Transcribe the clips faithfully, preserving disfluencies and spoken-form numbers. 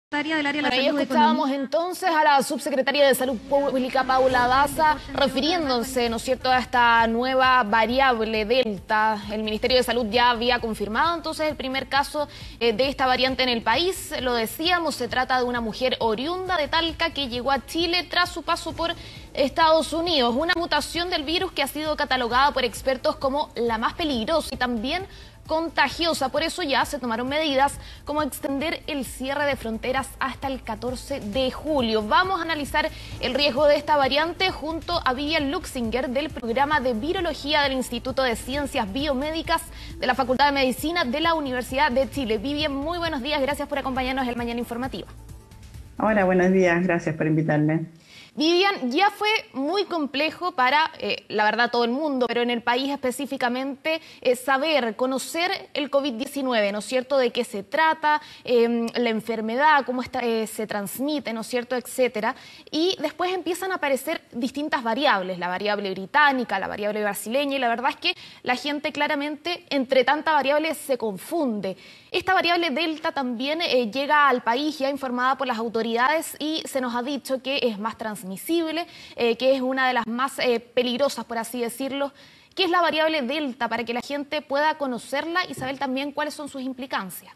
Del área de la Bueno, ahí salud, escuchábamos economía. entonces a la subsecretaria de Salud Pública, Paula Daza, refiriéndose, ¿no es cierto?, a esta nueva variable Delta. El Ministerio de Salud ya había confirmado entonces el primer caso eh, de esta variante en el país. Lo decíamos, se trata de una mujer oriunda de Talca que llegó a Chile tras su paso por Estados Unidos. Una mutación del virus que ha sido catalogada por expertos como la más peligrosa y también contagiosa. Por eso ya se tomaron medidas como extender el cierre de fronteras hasta el catorce de julio. Vamos a analizar el riesgo de esta variante junto a Vivian Luxinger del programa de Virología del Instituto de Ciencias Biomédicas de la Facultad de Medicina de la Universidad de Chile. Vivian, muy buenos días, gracias por acompañarnos en el Mañana Informativa. Hola, buenos días, gracias por invitarme. Vivian, ya fue muy complejo para, eh, la verdad, todo el mundo, pero en el país específicamente, eh, saber, conocer el COVID diecinueve, ¿no es cierto?, de qué se trata, eh, la enfermedad, cómo está, eh, se transmite, ¿no es cierto?, etcétera. Y después empiezan a aparecer distintas variables, la variable británica, la variable brasileña, y la verdad es que la gente claramente, entre tanta variable, se confunde. Esta variable Delta también eh, llega al país ya informada por las autoridades y se nos ha dicho que es más transmisible, eh, que es una de las más eh, peligrosas, por así decirlo. ¿Qué es la variable Delta para que la gente pueda conocerla y saber también cuáles son sus implicancias?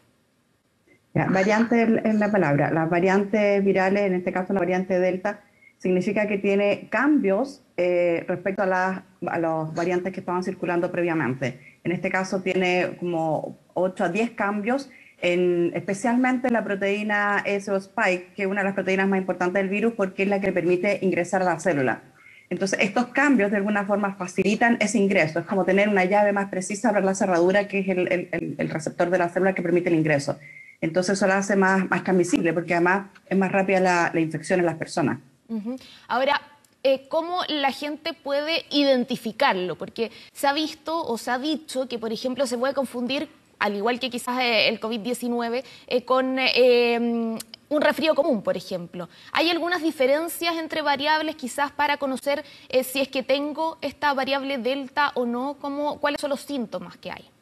Ya, variante es la palabra. Las variantes virales, en este caso la variante Delta, significa que tiene cambios eh, respecto a las a los variantes que estaban circulando previamente. En este caso tiene como ocho a diez cambios, en, especialmente en la proteína S O Spike, que es una de las proteínas más importantes del virus porque es la que permite ingresar a la célula. Entonces, estos cambios de alguna forma facilitan ese ingreso. Es como tener una llave más precisa para la cerradura, que es el, el, el receptor de la célula que permite el ingreso. Entonces, eso la hace más, más transmisible porque además es más rápida la, la infección en las personas. Uh-huh. Ahora, eh, ¿cómo la gente puede identificarlo? Porque se ha visto o se ha dicho que, por ejemplo, se puede confundir, al igual que quizás eh, el COVID diecinueve, eh, con eh, un resfrío común, por ejemplo. ¿Hay algunas diferencias entre variables quizás para conocer eh, si es que tengo esta variable Delta o no? ¿Cómo, ¿Cuáles son los síntomas que hay?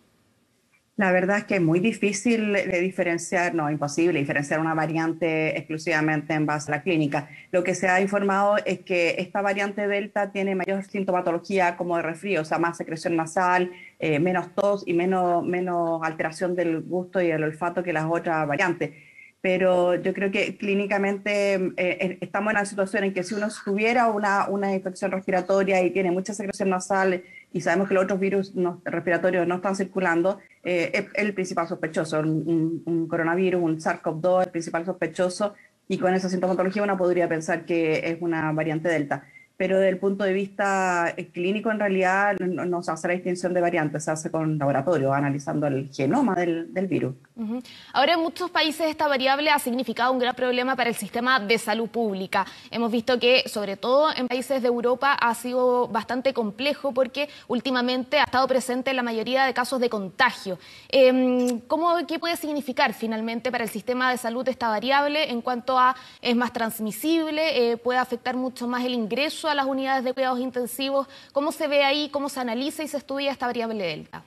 La verdad es que es muy difícil de diferenciar, no, imposible diferenciar una variante exclusivamente en base a la clínica. Lo que se ha informado es que esta variante Delta tiene mayor sintomatología como de resfrío, o sea, más secreción nasal, eh, menos tos y menos, menos alteración del gusto y el olfato que las otras variantes. Pero yo creo que clínicamente eh, estamos en una situación en que si uno tuviera una, una infección respiratoria y tiene mucha secreción nasal y sabemos que los otros virus no, respiratorios no están circulando, eh, es el principal sospechoso, un, un, un coronavirus, un SARS-CoV dos, el principal sospechoso, y con esa sintomatología uno podría pensar que es una variante Delta. Pero desde el punto de vista clínico, en realidad no, no se hace la distinción de variantes, se hace con laboratorio, analizando el genoma del, del virus. Uh-huh. Ahora, en muchos países esta variable ha significado un gran problema para el sistema de salud pública. Hemos visto que, sobre todo en países de Europa, ha sido bastante complejo porque últimamente ha estado presente en la mayoría de casos de contagio. Eh, ¿cómo, ¿Qué puede significar finalmente para el sistema de salud esta variable en cuanto a es más transmisible, eh, puede afectar mucho más el ingreso a las unidades de cuidados intensivos? ¿Cómo se ve ahí, cómo se analiza y se estudia esta variable Delta?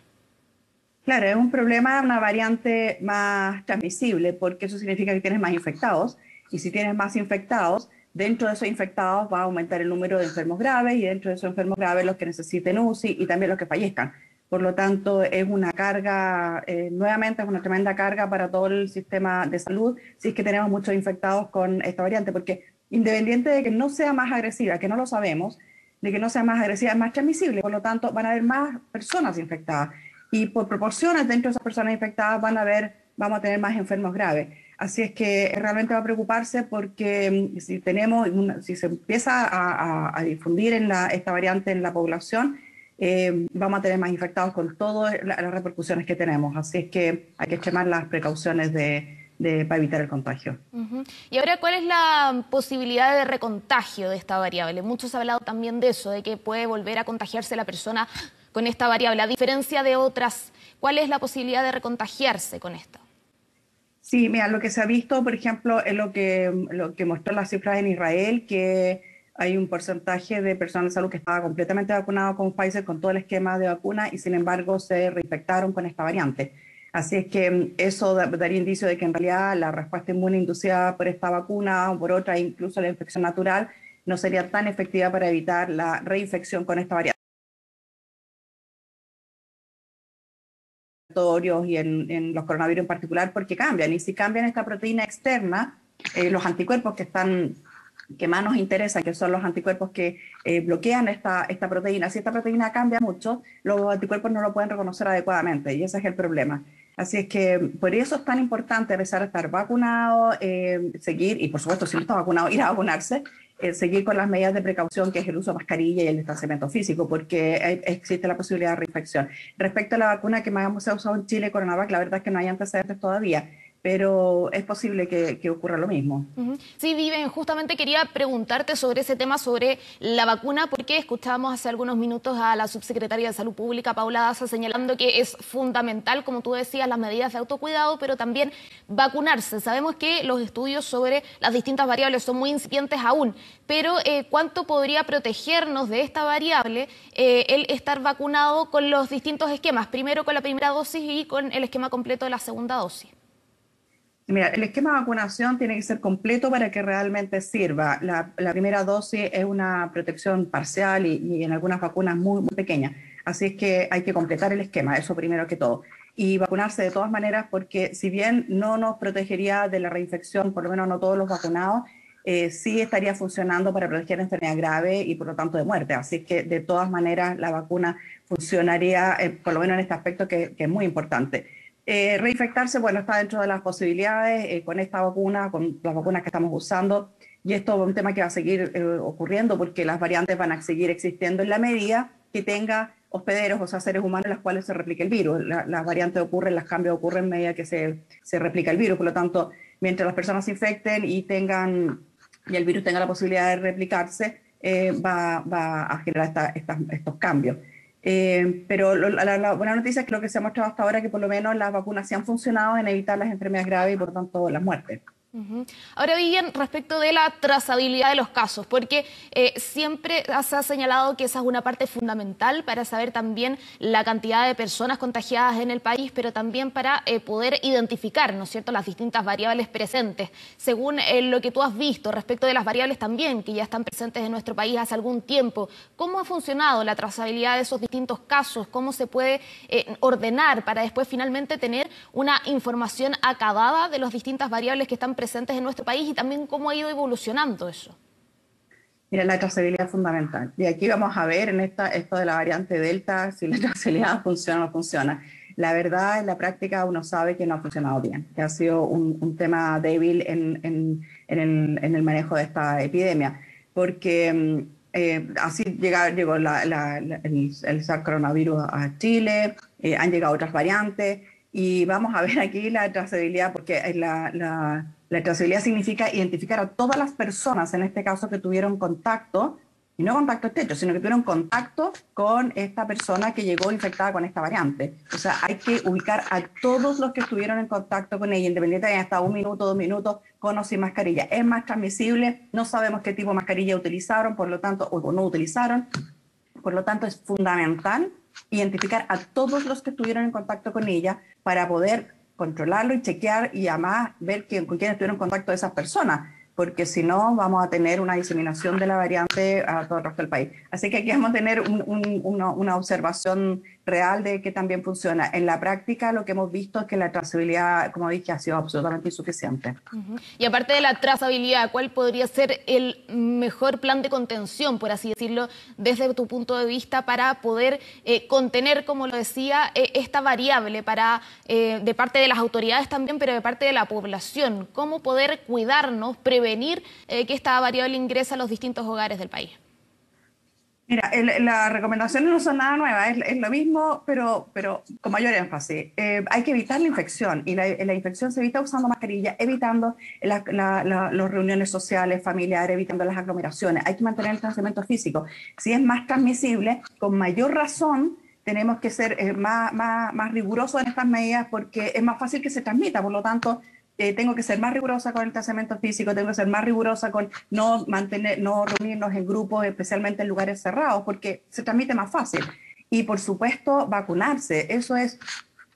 Claro, es un problema, una variante más transmisible, porque eso significa que tienes más infectados, y si tienes más infectados, dentro de esos infectados va a aumentar el número de enfermos graves, y dentro de esos enfermos graves los que necesiten U C I y también los que fallezcan. Por lo tanto, es una carga, eh, nuevamente es una tremenda carga para todo el sistema de salud, si es que tenemos muchos infectados con esta variante, porque independiente de que no sea más agresiva, que no lo sabemos, de que no sea más agresiva, es más transmisible, por lo tanto van a haber más personas infectadas. Y por proporciones dentro de esas personas infectadas van a haber, vamos a tener más enfermos graves. Así es que realmente va a preocuparse porque si tenemos, una, si se empieza a, a, a difundir en la, esta variante en la población, eh, vamos a tener más infectados con todas las repercusiones que tenemos. Así es que hay que extremar las precauciones de, de, para evitar el contagio. Uh-huh. Y ahora, ¿cuál es la posibilidad de recontagio de esta variable? Muchos han hablado también de eso, de que puede volver a contagiarse la persona con esta variable. A diferencia de otras, ¿cuál es la posibilidad de recontagiarse con esto? Sí, mira, lo que se ha visto, por ejemplo, es lo que, lo que mostró las cifras en Israel, que hay un porcentaje de personas de salud que estaba completamente vacunado con Pfizer, con todo el esquema de vacuna, y sin embargo se reinfectaron con esta variante. Así es que eso daría indicio de que en realidad la respuesta inmune inducida por esta vacuna o por otra, incluso la infección natural, no sería tan efectiva para evitar la reinfección con esta variante. Y en, en los coronavirus en particular, porque cambian, y si cambian esta proteína externa, eh, los anticuerpos que están, que más nos interesan, que son los anticuerpos que eh, bloquean esta, esta proteína, si esta proteína cambia mucho, los anticuerpos no lo pueden reconocer adecuadamente, y ese es el problema. Así es que por eso es tan importante, a pesar de estar vacunado, eh, seguir, y por supuesto si no está vacunado, ir a vacunarse, eh, seguir con las medidas de precaución, que es el uso de mascarilla y el distanciamiento físico, porque hay, existe la posibilidad de reinfección. Respecto a la vacuna que más se ha usado en Chile, Coronavac, la verdad es que no hay antecedentes todavía, pero es posible que, que ocurra lo mismo. Uh-huh. Sí, Vivian, justamente quería preguntarte sobre ese tema, sobre la vacuna, porque escuchábamos hace algunos minutos a la subsecretaria de Salud Pública, Paula Daza, señalando que es fundamental, como tú decías, las medidas de autocuidado, pero también vacunarse. Sabemos que los estudios sobre las distintas variables son muy incipientes aún, pero eh, ¿cuánto podría protegernos de esta variable eh, el estar vacunado con los distintos esquemas? Primero con la primera dosis y con el esquema completo de la segunda dosis. Mira, el esquema de vacunación tiene que ser completo para que realmente sirva. La, la primera dosis es una protección parcial y, y en algunas vacunas muy, muy pequeña. Así es que hay que completar el esquema, eso primero que todo. Y vacunarse de todas maneras, porque si bien no nos protegería de la reinfección, por lo menos no todos los vacunados, eh, sí estaría funcionando para proteger de enfermedad grave y por lo tanto de muerte. Así que de todas maneras la vacuna funcionaría, eh, por lo menos en este aspecto que, que es muy importante. Eh, reinfectarse, bueno, está dentro de las posibilidades eh, con esta vacuna, con las vacunas que estamos usando, y esto es un tema que va a seguir eh, ocurriendo porque las variantes van a seguir existiendo en la medida que tenga hospederos, o sea, seres humanos en los cuales se replique el virus. La, las variantes ocurren, los cambios ocurren en medida que se, se replica el virus, por lo tanto, mientras las personas se infecten y tengan, y el virus tenga la posibilidad de replicarse, eh, va, va a generar esta, esta, estos cambios. Eh, pero lo, la, la buena noticia es que lo que se ha mostrado hasta ahora es que por lo menos las vacunas sí han funcionado en evitar las enfermedades graves y por tanto las muertes. Uh-huh. Ahora, Vivian, respecto de la trazabilidad de los casos, porque eh, siempre se ha señalado que esa es una parte fundamental para saber también la cantidad de personas contagiadas en el país, pero también para eh, poder identificar, ¿no es cierto?, las distintas variables presentes. Según eh, lo que tú has visto respecto de las variables también que ya están presentes en nuestro país hace algún tiempo, ¿cómo ha funcionado la trazabilidad de esos distintos casos? ¿Cómo se puede eh, ordenar para después finalmente tener una información acabada de las distintas variables que están presentes presentes en nuestro país y también cómo ha ido evolucionando eso? Mira, la trazabilidad es fundamental. Y aquí vamos a ver en esta, esto de la variante Delta si la trazabilidad funciona o no funciona. La verdad, en la práctica uno sabe que no ha funcionado bien, que ha sido un, un tema débil en, en, en, el, en el manejo de esta epidemia, porque eh, así llega, llegó la, la, la, el, el SARS coronavirus a Chile, eh, han llegado otras variantes, y vamos a ver aquí la trazabilidad, porque la, la, la trazabilidad significa identificar a todas las personas, en este caso, que tuvieron contacto, y no contacto estrecho, sino que tuvieron contacto con esta persona que llegó infectada con esta variante. O sea, hay que ubicar a todos los que estuvieron en contacto con ella, independientemente de hayan estado un minuto, dos minutos, con o sin mascarilla. Es más transmisible, no sabemos qué tipo de mascarilla utilizaron, por lo tanto, o no utilizaron, por lo tanto es fundamental identificar a todos los que estuvieron en contacto con ella para poder controlarlo y chequear y además ver quién, con quién estuvieron en contacto esas personas, porque si no vamos a tener una diseminación de la variante a todo el resto del país. Así que aquí vamos a tener un, un, una, una observación real de que también funciona. En la práctica lo que hemos visto es que la trazabilidad, como dije, ha sido absolutamente insuficiente. Uh-huh. Y aparte de la trazabilidad, ¿cuál podría ser el mejor plan de contención, por así decirlo, desde tu punto de vista para poder eh, contener, como lo decía, eh, esta variable para eh, de parte de las autoridades también, pero de parte de la población? ¿Cómo poder cuidarnos, prevenir eh, que esta variable ingrese a los distintos hogares del país? Mira, el, las recomendaciones no son nada nuevas, es, es lo mismo, pero, pero con mayor énfasis. Eh, hay que evitar la infección, y la, la infección se evita usando mascarilla, evitando la, la, la, las reuniones sociales, familiares, evitando las aglomeraciones. Hay que mantener el distanciamiento físico. Si es más transmisible, con mayor razón, tenemos que ser eh, más, más, más rigurosos en estas medidas porque es más fácil que se transmita, por lo tanto, Eh, tengo que ser más rigurosa con el distanciamiento físico, tengo que ser más rigurosa con no mantener, no reunirnos en grupos, especialmente en lugares cerrados, porque se transmite más fácil. Y por supuesto, vacunarse, eso es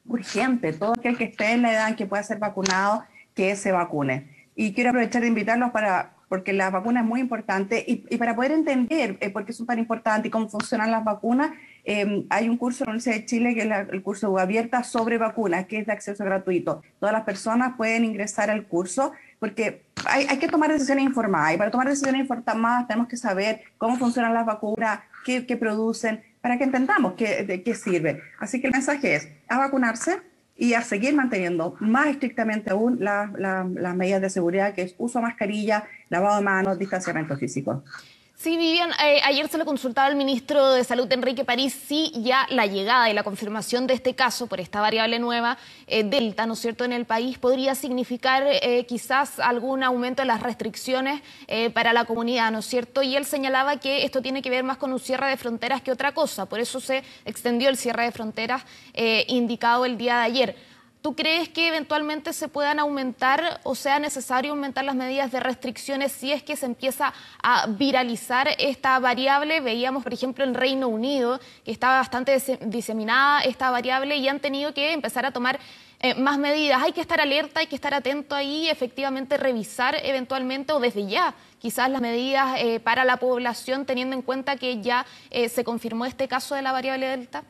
urgente. Todo aquel que esté en la edad en que pueda ser vacunado, que se vacune. Y quiero aprovechar de invitarlos para, porque la vacuna es muy importante y, y para poder entender eh, por qué son tan importantes y cómo funcionan las vacunas, eh, hay un curso en la Universidad de Chile, que es la, el curso de Abierta sobre vacunas, que es de acceso gratuito. Todas las personas pueden ingresar al curso porque hay, hay que tomar decisiones informadas y para tomar decisiones informadas tenemos que saber cómo funcionan las vacunas, qué, qué producen, para que entendamos qué, de qué sirve. Así que el mensaje es a vacunarse y a seguir manteniendo más estrictamente aún las la, la medidas de seguridad, que es uso de mascarilla, lavado de manos, distanciamiento físico. Sí, Vivian, eh, ayer se le consultaba al ministro de Salud, Enrique París, si ya la llegada y la confirmación de este caso por esta variable nueva, eh, Delta, ¿no es cierto?, en el país, podría significar eh, quizás algún aumento de las restricciones eh, para la comunidad, ¿no es cierto? Y él señalaba que esto tiene que ver más con un cierre de fronteras que otra cosa, por eso se extendió el cierre de fronteras eh, indicado el día de ayer. ¿Tú crees que eventualmente se puedan aumentar o sea necesario aumentar las medidas de restricciones si es que se empieza a viralizar esta variable? Veíamos, por ejemplo, en Reino Unido, que estaba bastante diseminada esta variable y han tenido que empezar a tomar eh, más medidas. Hay que estar alerta, hay que estar atento ahí, efectivamente revisar eventualmente o desde ya quizás las medidas eh, para la población, teniendo en cuenta que ya eh, se confirmó este caso de la variable Delta.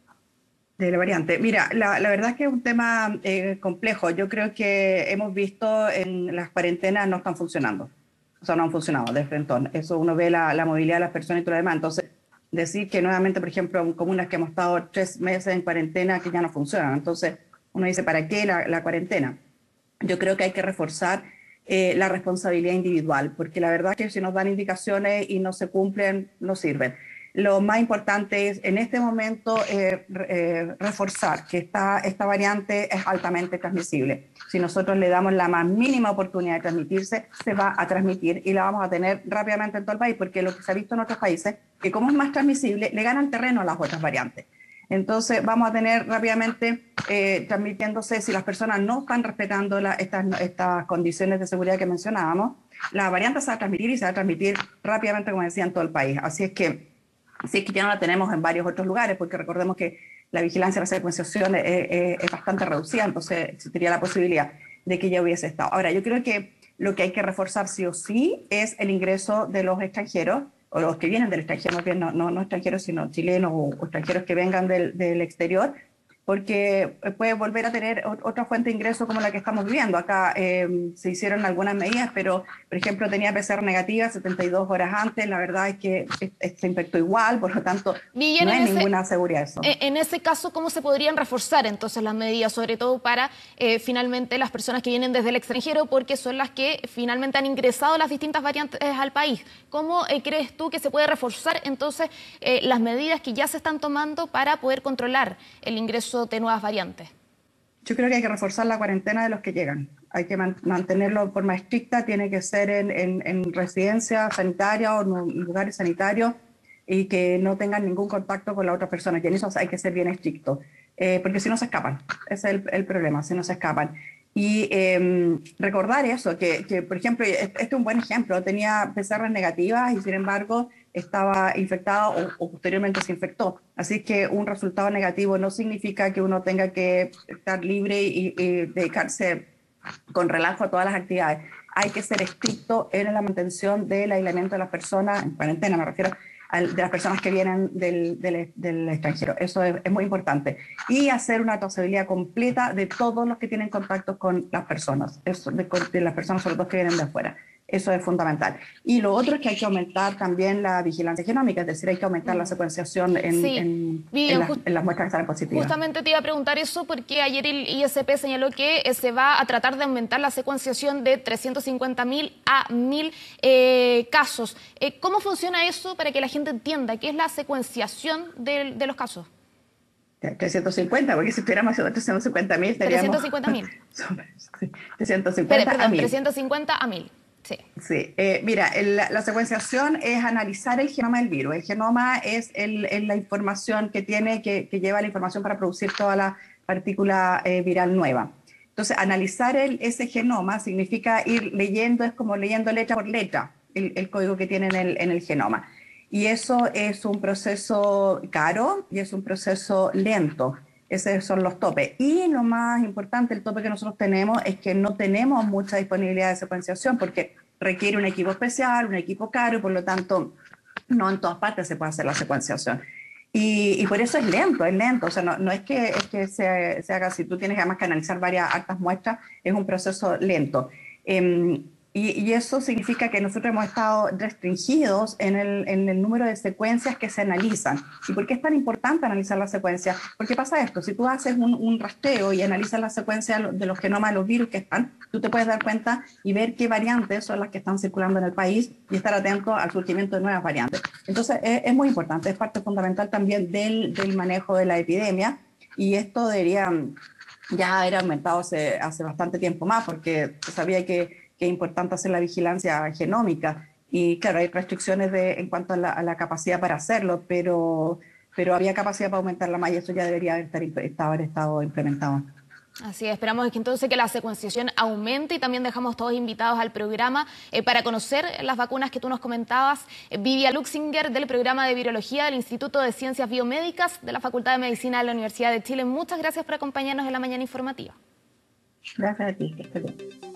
De la variante. Mira, la, la verdad es que es un tema eh, complejo. Yo creo que hemos visto en las cuarentenas no están funcionando. O sea, no han funcionado de frente. Eso uno ve la, la movilidad de las personas y todo lo demás. Entonces, decir que nuevamente, por ejemplo, en comunas que hemos estado tres meses en cuarentena que ya no funcionan. Entonces, uno dice, ¿para qué la, la cuarentena? Yo creo que hay que reforzar eh, la responsabilidad individual, porque la verdad es que si nos dan indicaciones y no se cumplen, no sirven. Lo más importante es en este momento eh, eh, reforzar que esta, esta variante es altamente transmisible. Si nosotros le damos la más mínima oportunidad de transmitirse, se va a transmitir y la vamos a tener rápidamente en todo el país, porque lo que se ha visto en otros países, que como es más transmisible, le ganan terreno a las otras variantes. Entonces vamos a tener rápidamente eh, transmitiéndose, si las personas no están respetando la, estas, estas condiciones de seguridad que mencionábamos, la variante se va a transmitir y se va a transmitir rápidamente, como decía, en todo el país. Así es que Así es que ya no la tenemos en varios otros lugares, porque recordemos que la vigilancia de la secuenciación es, es, es bastante reducida, entonces existiría la posibilidad de que ya hubiese estado. Ahora, yo creo que lo que hay que reforzar sí o sí es el ingreso de los extranjeros, o los que vienen del extranjero, no, no, no extranjeros, sino chilenos o, o extranjeros que vengan del, del exterior, porque puede volver a tener otra fuente de ingreso como la que estamos viviendo. Acá eh, se hicieron algunas medidas, pero, por ejemplo, tenía P C R negativa setenta y dos horas antes, la verdad es que se infectó igual, por lo tanto, Bien, no hay ese, ninguna seguridad eso. En ese caso, ¿cómo se podrían reforzar entonces las medidas, sobre todo para eh, finalmente las personas que vienen desde el extranjero, porque son las que finalmente han ingresado las distintas variantes al país? ¿Cómo eh, crees tú que se puede reforzar entonces eh, las medidas que ya se están tomando para poder controlar el ingreso de nuevas variantes? Yo creo que hay que reforzar la cuarentena de los que llegan. Hay que man mantenerlo de forma estricta, tiene que ser en, en, en residencias sanitarias o en lugares sanitarios y que no tengan ningún contacto con la otra persona. Y en eso hay que ser bien estricto, eh, porque si no se escapan. Ese es el, el problema, si no se escapan. Y eh, recordar eso, que, que por ejemplo, este es un buen ejemplo, tenía P C R negativas y sin embargo estaba infectado o, o posteriormente se infectó. Así que un resultado negativo no significa que uno tenga que estar libre y, y dedicarse con relajo a todas las actividades. Hay que ser estricto en la mantención del aislamiento de las personas, en cuarentena me refiero, al, de las personas que vienen del, del, del extranjero. Eso es, es muy importante. Y hacer una trazabilidad completa de todos los que tienen contacto con las personas, eso, de, de las personas sobre todo que vienen de afuera. Eso es fundamental. Y lo otro es que hay que aumentar también la vigilancia genómica, es decir, hay que aumentar la secuenciación en, sí. en, Bien, en, las, en las muestras que salen positivas. Justamente te iba a preguntar eso porque ayer el I S P señaló que se va a tratar de aumentar la secuenciación de trescientos cincuenta mil a mil eh, casos. Eh, ¿Cómo funciona eso para que la gente entienda qué es la secuenciación de, de los casos? trescientos cincuenta, porque si estuviéramos haciendo trescientos cincuenta mil, estaríamos... trescientos cincuenta mil. trescientos cincuenta Perdón, a mil. trescientos cincuenta a mil. Sí. Sí. Eh, mira, el, la secuenciación es analizar el genoma del virus. El genoma es el, el, la información que tiene, que, que lleva la información para producir toda la partícula eh, viral nueva. Entonces, analizar el, ese genoma significa ir leyendo, es como leyendo letra por letra, el, el código que tiene en el, en el genoma. Y eso es un proceso caro y es un proceso lento. Esos son los topes. Y lo más importante, el tope que nosotros tenemos es que no tenemos mucha disponibilidad de secuenciación porque requiere un equipo especial, un equipo caro, y por lo tanto no en todas partes se puede hacer la secuenciación. Y, y por eso es lento, es lento. O sea, no, no es que, es que se, se haga, si tú tienes además que analizar varias hartas muestras, es un proceso lento. Eh, y, y eso significa que nosotros hemos estado restringidos en el, en el número de secuencias que se analizan. ¿Y por qué es tan importante analizar las secuencias? Porque pasa esto, si tú haces un, un rastreo y analizas la secuencia de los genomas de los virus que están, tú te puedes dar cuenta y ver qué variantes son las que están circulando en el país y estar atento al surgimiento de nuevas variantes. Entonces, es, es muy importante, es parte fundamental también del, del manejo de la epidemia, y esto debería ya haber aumentado hace, hace bastante tiempo más, porque se sabía que que es importante hacer la vigilancia genómica. Y claro, hay restricciones de, en cuanto a la, a la capacidad para hacerlo, pero, pero había capacidad para aumentarla más y eso ya debería haber, estar, haber estado implementado. Así es, esperamos que entonces que la secuenciación aumente, y también dejamos todos invitados al programa eh, para conocer las vacunas que tú nos comentabas. Eh, Vivian Luxinger, del programa de Virología del Instituto de Ciencias Biomédicas de la Facultad de Medicina de la Universidad de Chile. Muchas gracias por acompañarnos en la mañana informativa. Gracias a ti, que estés bien.